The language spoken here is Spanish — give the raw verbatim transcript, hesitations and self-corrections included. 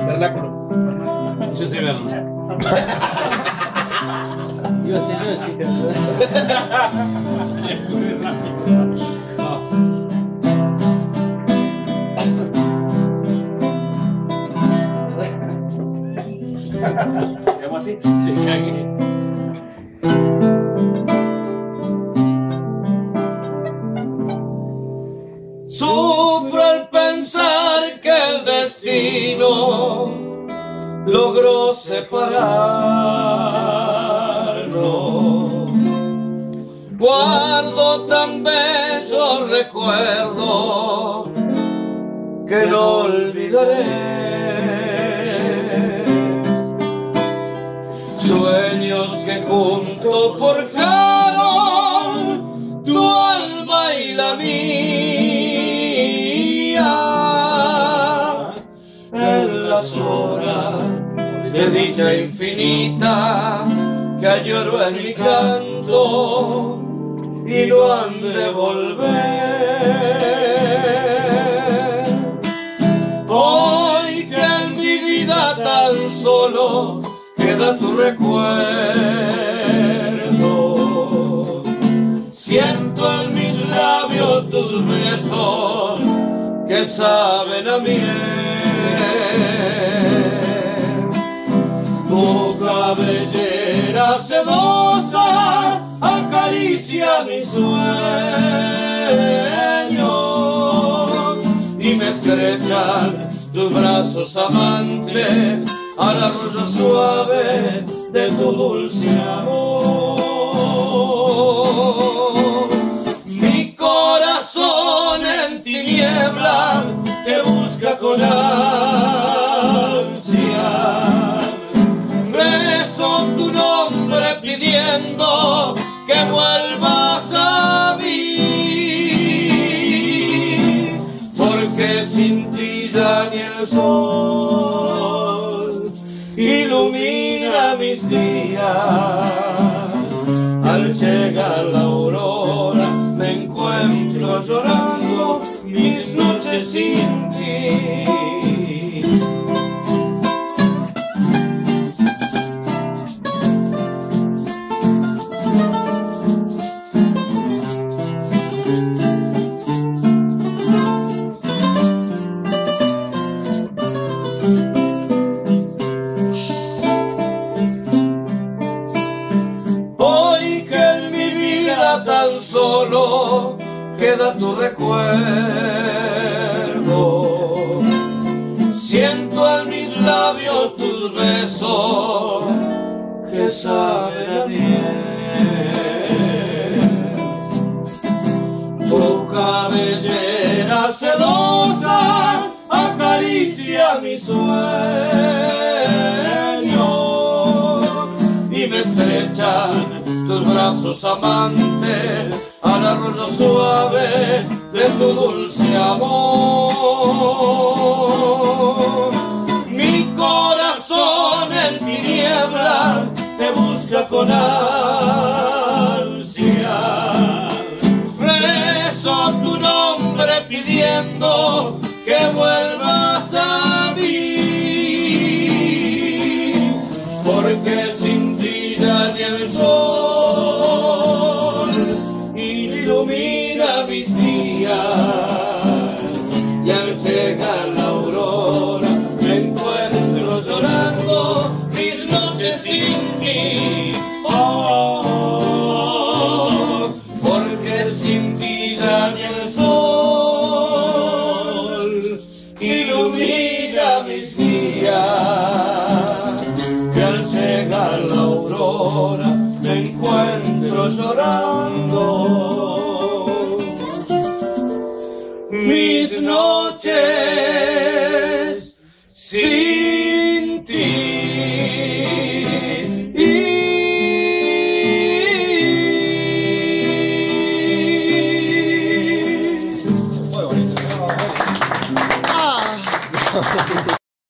Vernáculo. Yo soy vernáculo. Iba a ser yo, chicas. ¿Llamo así? Se cague. Sufro al pensar que el destino logró separarnos. Guardo tan bellos recuerdos que no olvidaré. Sueños que juntos forjaron tu alma y la mía. En las horas de dicha infinita que añoro en mi canto y no han de volver. Hoy que en mi vida tan solo queda tu recuerdo, siento en mis labios tus besos que saben a miel. Tu cabellera sedosa acaricia mis sueños y me estrechan tus brazos amantes al arrullo suave de tu dulce amor. Mi corazón en tinieblas te busca con ansia. Rezo tu nombre pidiendo que vuelvas a mí, porque sin ti ya ni el sol ilumina mis días. Al llegar la aurora me encuentro llorando mis noches sin ti. Tan solo queda tu recuerdo, siento en mis labios tus besos que saben a miel. Tu cabellera sedosa acaricia mis sueños y me estrechan tus brazos amantes al arrullo suave de tu dulce amor. Mi corazón en tinieblas te busca con ansia. Rezo tu nombre pidiendo que vuelvas a mí, porque sin ti ya ni el sol ilumina mis días, y al llegar la aurora me encuentro llorando mis noches sin ti. Oh, porque sin ti ya ni el sol ilumina mis días, y al llegar la aurora me encuentro llorando